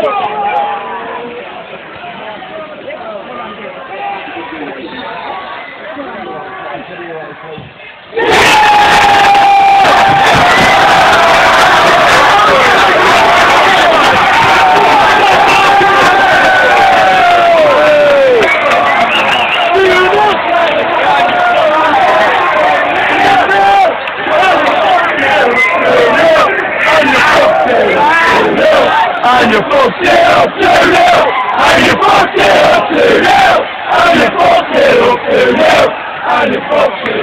And you're fucked up 2-0, and you're fucked up 2-0, and you're fucked up 2-0, and you're fucked up 2-0.